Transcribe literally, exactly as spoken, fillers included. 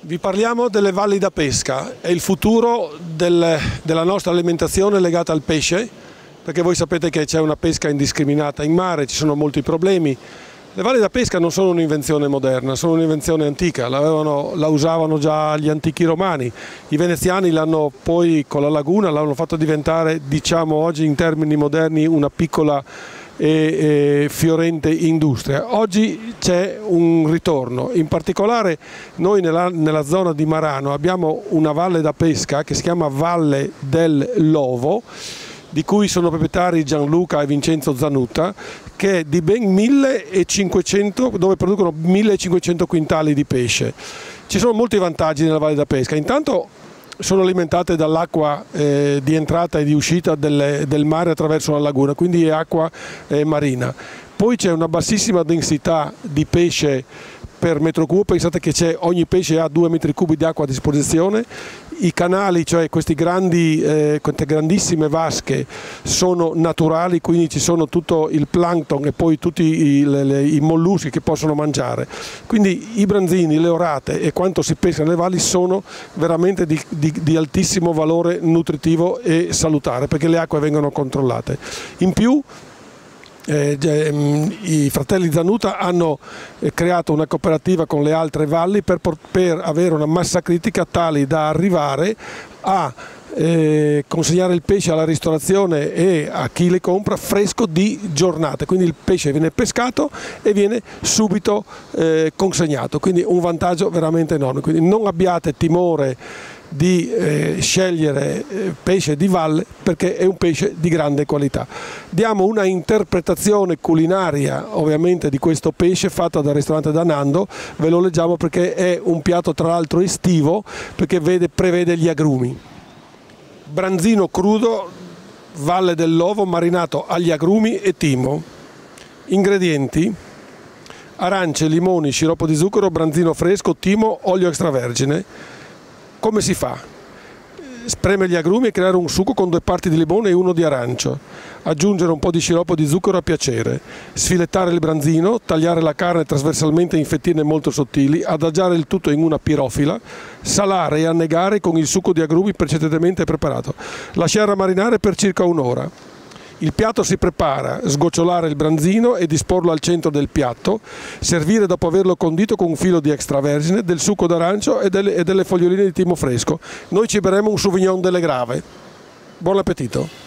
Vi parliamo delle valli da pesca, è il futuro del, della nostra alimentazione legata al pesce, perché voi sapete che c'è una pesca indiscriminata in mare, ci sono molti problemi. Le valli da pesca non sono un'invenzione moderna, sono un'invenzione antica, la usavano già gli antichi romani, i veneziani l'hanno poi con la laguna l'hanno fatto diventare, diciamo oggi in termini moderni, una piccola e, e fiorente industria. Oggi c'è un ritorno, in particolare noi nella, nella zona di Marano abbiamo una valle da pesca che si chiama Valle del Lovo, di cui sono proprietari Gianluca e Vincenzo Zanutta, che è di ben millecinquecento, dove producono millecinquecento quintali di pesce. Ci sono molti vantaggi nella valle da pesca. Intanto sono alimentate dall'acqua eh, di entrata e di uscita delle, del mare attraverso la laguna, quindi è acqua eh, marina. Poi c'è una bassissima densità di pesce per metro cubo, pensate che c'è, ogni pesce ha due metri cubi di acqua a disposizione. I canali, cioè questi grandi, eh, queste grandissime vasche, sono naturali, quindi ci sono tutto il plankton e poi tutti i, le, le, i molluschi che possono mangiare. Quindi i branzini, le orate e quanto si pesca nelle valli sono veramente di, di, di altissimo valore nutritivo e salutare, perché le acque vengono controllate. In più Eh, i fratelli Zanutta hanno eh, creato una cooperativa con le altre valli per, per avere una massa critica tale da arrivare a eh, consegnare il pesce alla ristorazione e a chi le compra fresco di giornata, quindi il pesce viene pescato e viene subito eh, consegnato, quindi un vantaggio veramente enorme. Quindi non abbiate timore di eh, scegliere eh, pesce di valle, perché è un pesce di grande qualità. Diamo una interpretazione culinaria ovviamente di questo pesce fatta dal ristorante da Nando, ve lo leggiamo perché è un piatto tra l'altro estivo, perché vede, prevede gli agrumi. Branzino crudo, Valle del Lovo, marinato agli agrumi e timo. Ingredienti: arance, limoni, sciroppo di zucchero, branzino fresco, timo, olio extravergine. Come si fa? Spremere gli agrumi e creare un succo con due parti di limone e uno di arancio. Aggiungere un po' di sciroppo di zucchero a piacere. Sfilettare il branzino, tagliare la carne trasversalmente in fettine molto sottili, adagiare il tutto in una pirofila, salare e annegare con il succo di agrumi precedentemente preparato. Lasciare marinare per circa un'ora. Il piatto si prepara: sgocciolare il branzino e disporlo al centro del piatto, servire dopo averlo condito con un filo di extravergine, del succo d'arancio e delle, e delle foglioline di timo fresco. Noi ci berremo un Sauvignon delle Grave. Buon appetito!